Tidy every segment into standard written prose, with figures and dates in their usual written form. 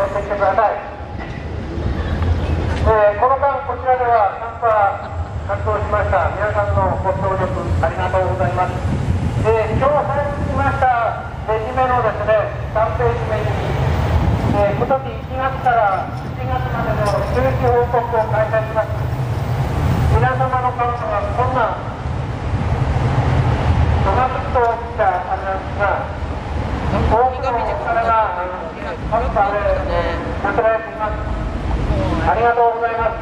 乗ってきてください。この間こちらでは参加活動しました皆さんのご協力ありがとうございます。今日されてきましたレジュメのですね3ページ目に、今年1月から7月までの中期報告を開催します。皆様の顔がこんなドマッと起きたあれなんですが、多くのお金が各場で寄せられています。ありがとうございます。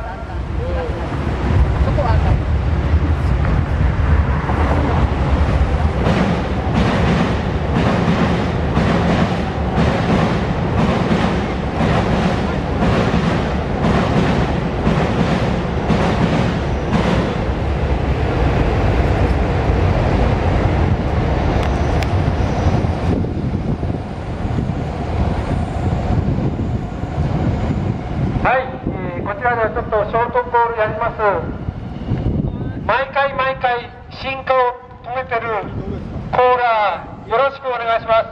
こちらではちょっとショートボールやります。毎回進化を止めてるコーラーよろしくお願いします。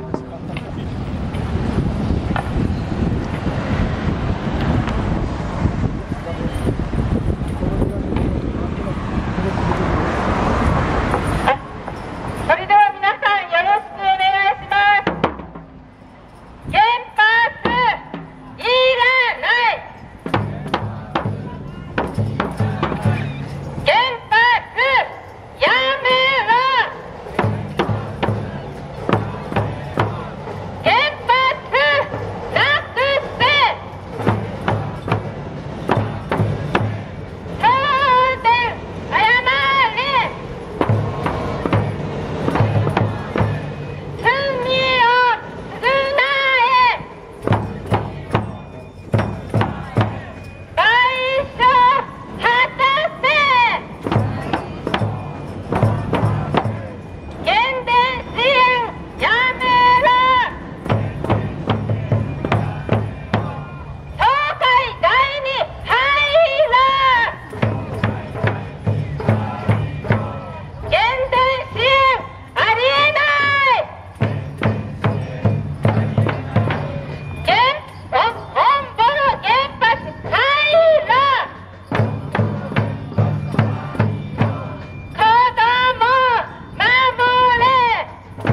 それでは皆さんよろしくお願いします。原発いらない。原発やめろ。原発なくせ。東電謝れ。罪を償え。賠償果たせ。原電支援やめろ。東海第に入ろ。原電支援ありえない。本ボロ原発入ろ。子供守れ。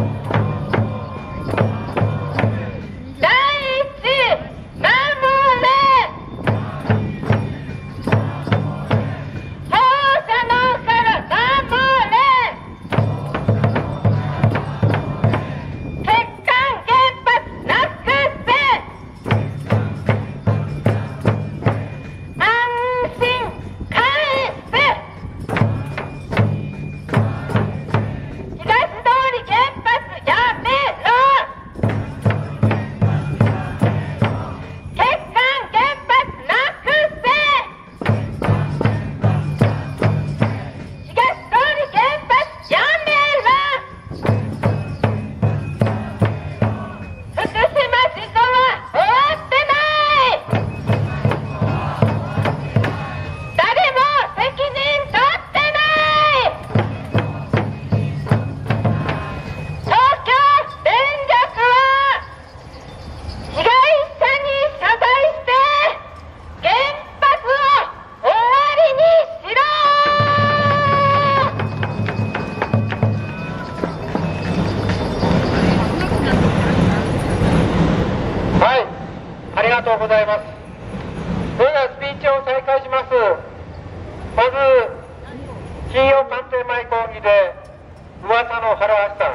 大地守れ。放射能から守れ。欠陥原発なくせ。安心返せ。東通り原発やめろ。欠陥原発なくせ。東通り原発やめろ。福島事故は終わってない。誰も責任取ってない。東京電力は被害者に謝罪して原発を終わりにしろ。 はい、ありがとうございます。それではスピーチを再開します。まず金曜官邸前講義で噂の原橋さん、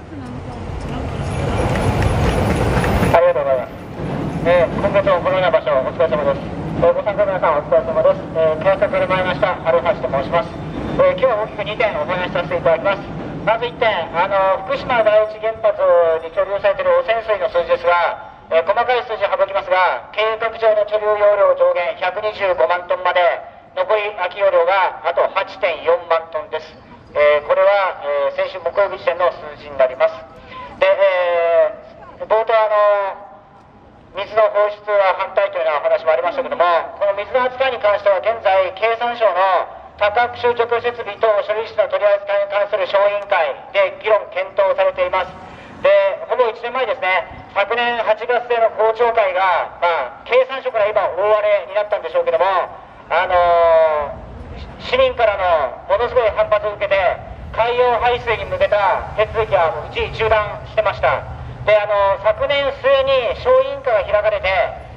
ありがとうございます。今月もこのような場所お疲れ様です。ご参加の皆さんお疲れ様です。川崎から参りました原橋と申します。今日は大きく2点お話しさせていただきます。まず1点、福島第一原発に貯留されている汚染水の数字ですが、細かい数字を省きますが、計画上の貯留容量上限125万トンまで、残り空き容量があと 8.4 万トンです。これは、先週木曜日時点の数字になります。で、冒頭水の放出は反対というようなお話もありましたけども、この水の扱いに関しては現在経産省の多角種除去設備等処理室の取り扱いに関する小委員会で議論検討されています。で、ほぼ1年前ですね、 昨年8月末の公聴会が、経産省から今大荒れになったんでしょうけども、市民からのものすごい反発を受けて海洋排水に向けた手続きは一時中断してました。で昨年末に小委員会が開かれて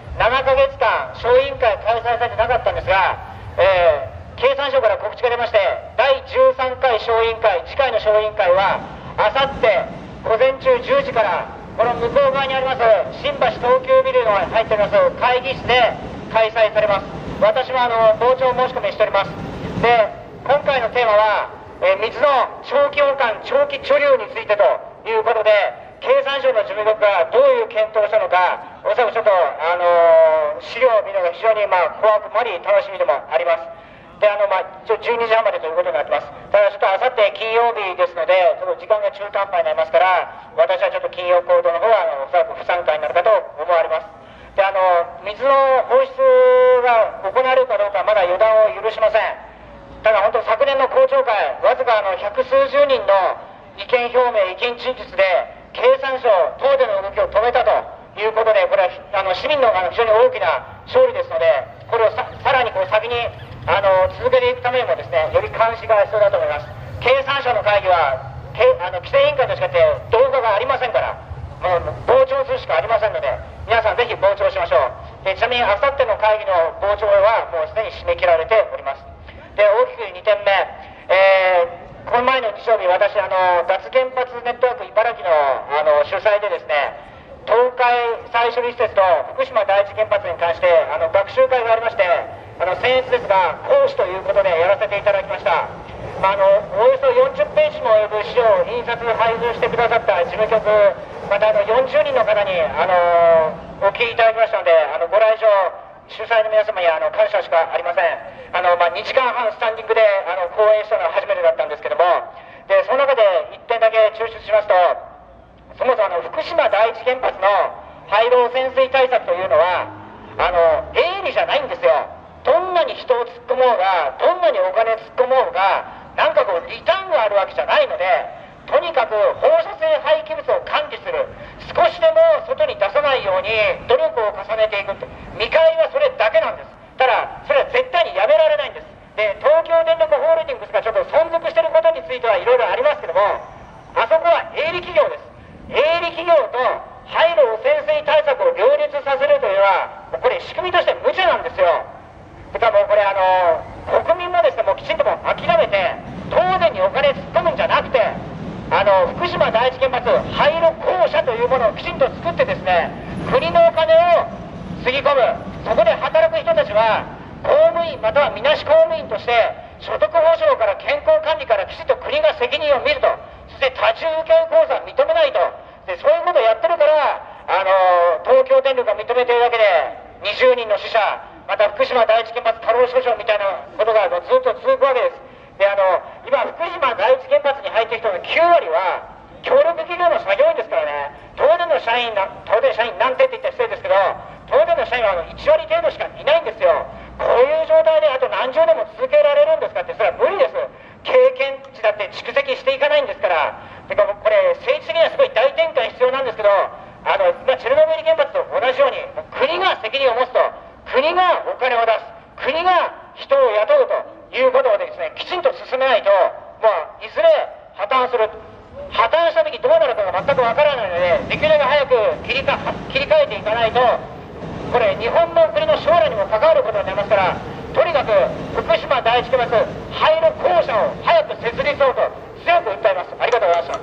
7ヶ月間小委員会開催されてなかったんですが、経産省から告知が出まして、第13回小委員会、次回の小委員会はあさって午前中10時からこの向こう側にあります新橋東急ビルの入っております会議室で開催されます。私も傍聴申し込みしております。で今回のテーマは、水の長期保管長期貯留についてということで、経産省の事務局がどういう検討をしたのか、おそらくちょっと、資料を見るのが非常に怖くもあり楽しみでもあります。で12時半までということになってます。ただちょっとあさって金曜日ですので、ちょっと時間が中途半端になりますから、私はちょっと金曜行動の方はおそらく不参加になるかと思われます。で水の放出が行われるかどうかはまだ予断を許しません。ただ本当昨年の公聴会、わずか百数十人の意見表明、意見陳述で経産省、東電の動きを止めたということで、これは市民の非常に大きな勝利ですので、これをさらに先に続けていくためにもですね、より監視が必要だと思います。経産省の会議は規制委員会と違って動画がありませんから、もう傍聴するしかありませんので、皆さんぜひ傍聴しましょう。でちなみにあさっての会議の傍聴はもうすでに締め切られております。で大きく2点目、この前の日曜日、私脱原発ネットワーク茨城の主催でですね、東海再処理施設と福島第一原発に関して学習会がありまして、僭越ですが講師ということでやらせていただきました。およそ40ページも及ぶ資料を印刷配布してくださった事務局、また40人の方にお聞きいただきましたので、ご来場主催の皆様に感謝しかありません。2時間半スタンディングで講演したのは初めてだったんですけども、でその中で1点だけ抽出しますと、そもそも福島第一原発の廃炉潜水対策というのは営利じゃないんですよ。どんなに人を突っ込もうが、どんなにお金突っ込もうが、なんかリターンがあるわけじゃないので、とにかく放射性廃棄物を管理する、少しでも外に出さないように努力を重ねていく、見返りはそれだけなんです。ただそれは絶対にやめられないんです。で東京電力ホールディングスがちょっと存続していることについてはいろいろありますけども、あそこは営利企業です。営利企業と廃炉汚染水対策を両立させるというのは、これ仕組みとして無茶なんですよ。だからもうこれ国民もですね、もうきちんともう諦めて東電にお金突っ込むんじゃなくて、福島第一原発廃炉公社というものをきちんと作ってですね、国のお金をつぎ込む、そこで働く人たちは公務員またはみなし公務員として所得保障から健康管理からきちんと国が責任を見ると、そして多重請負口座を認めないと、でそういうことをやってるから東京電力が認めているだけで20人の死者、また福島第一原発過労死訴訟みたいなことがずっと続くわけです。で今福島第一原発に入っている人の9割は協力企業の作業員ですからね。東電社員なんてって言ったら失礼ですけど、東電の社員は1割程度しかいないんですよ。こういう状態であと何十年も続けられるんですかって、それは無理です。経験値だって蓄積していかないんですから。でこれ政治的にはすごい大転換必要なんですけど、チェルノブイリ原発と同じように国が責任を持つと、国がお金を出す、国が人を雇うということをですね、きちんと進めないと、いずれ破綻する。破綻した時どうなるかが全くわからないので、できるだけ早く切り替えていかないと、これ日本の国の将来にも関わることになりますから、とにかく福島第一原発廃炉公社を早く設立をと強く訴えます。ありがとうございました。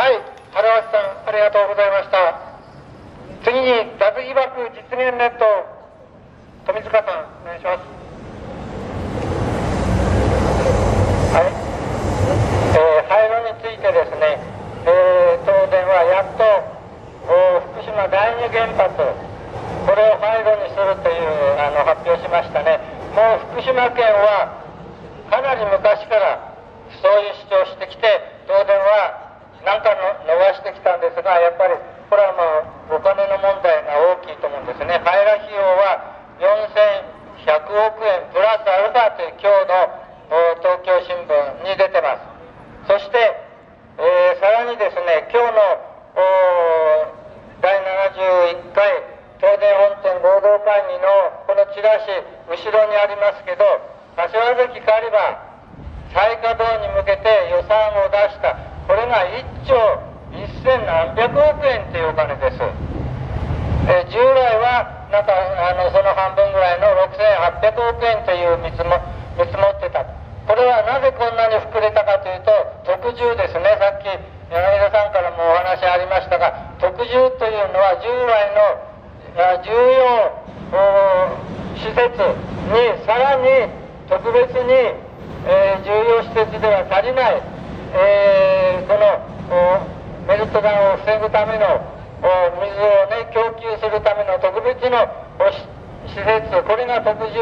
はい、原橋さんありがとうございました。次に脱被爆実現ネット、富塚さんお願いします。はい、廃炉についてですね、東電はやっと福島第二原発、これを廃炉にするという発表しましたね。もう福島県はかなり昔からそういう主張してきて、東電は何回も逃してきたんですが、やっぱりこれはお金の問題が大きいと思うんですね。廃炉費用は4100億円プラスアルファという今日の東京新聞に出てます。そして、さらにですね、今日の後ろにありますけど、柏崎刈羽再稼働に向けて予算を出した、これが1兆1000何百億円というお金です。従来はなんかその半分ぐらいの6800億円という見積もってた。これはなぜこんなに膨れたかというと、特需ですね。さっき柳田さんからもお話ありましたが、特需というのは従来の重要施設にさらに特別に、重要施設では足りない、このメルトダウンを防ぐための水をね供給するための特別の施設、これが特需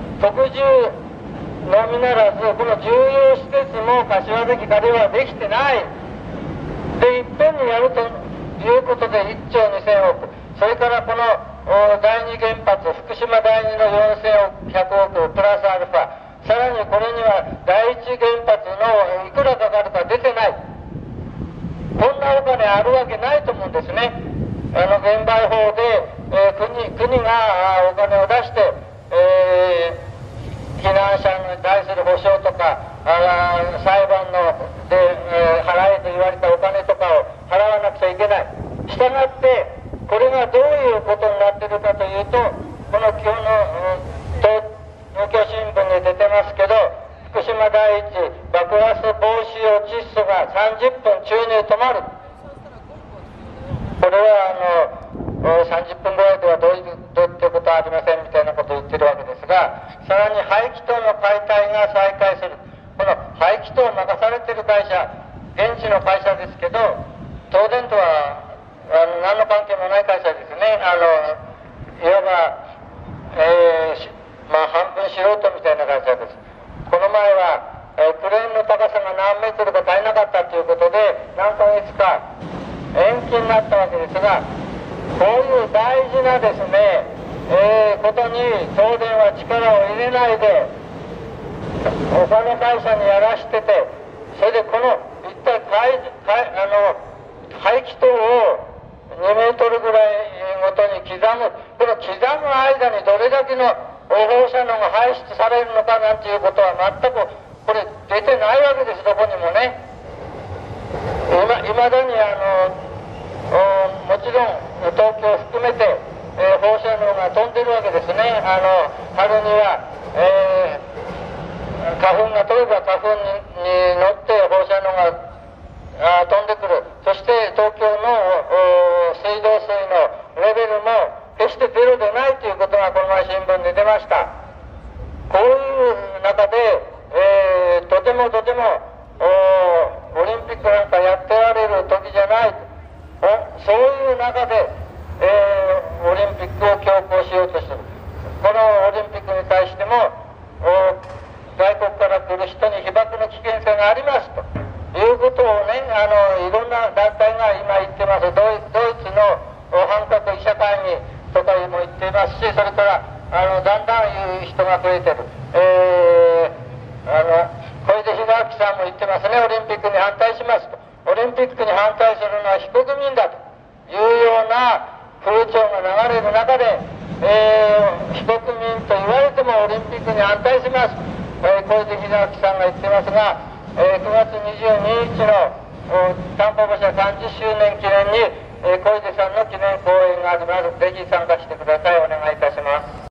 のみならず、この重要施設も柏崎刈羽はできてない。で、いっぺんにやるということで1兆2000億、それからこの第二原発、福島第2の4100億プラスアルファ、さらにこれには第一原発のいくらかかるか出てない。こんなお金あるわけないと思うんですね。減賠法で、国がお金を出して、避難者に対する保障とか裁判で、払えと言われたお金とかを払わなくちゃいけない。したがってこれがどういうことになっているかというと、この今日の東京新聞に出てますけど、福島第一爆発防止用窒素が30分注入止まる。これは30分ぐらいではどうってことはありませんみたいなことを言ってるわけですが、さらに排気筒の解体が再開する。この排気筒を任されている会社、現地の会社ですけど、東電とは何の関係もない会社ですね。いわば、半分素人みたいな会社です。この前は、クレーンの高さが何メートルか足りなかったということで何ヶ月か延期になったわけですが、こういう大事なですね、ことに東電は力を入れないで他の会社にやらしてて、それでこの一体排気筒を2メートルぐらいごとに刻む、この刻む間にどれだけの放射能が排出されるのかなんていうことは全くこれ出てないわけです。どこにもね。いまだにもちろん東京を含めて、放射能が飛んでるわけですね。春には、花粉が飛べば花粉に乗って放射能が飛んでくる。そして東京の水道水のレベルも決してゼロでないということがこの前新聞で出ました。こういう中で、とてもオリンピックなんかやってられる時じゃない。そういう中で、オリンピックを強行しようとする。このオリンピックに対しても外国から来る人に被爆の危険性がありますということをね、いろんな団体が今言ってます。ドイツの反核医者会議とかも言っていますし、それからだんだん言う人が増えてる。小出秀明さんも言ってますね。オリンピックに反対しますと。オリンピックに反対するのは非国民だというような風潮が流れる中で、非国民と言われてもオリンピックに反対します。小出秀明さんが言ってますが、9月22日のタンポポ社30周年記念に、小出さんの記念講演があります。ぜひ参加してください。お願いします。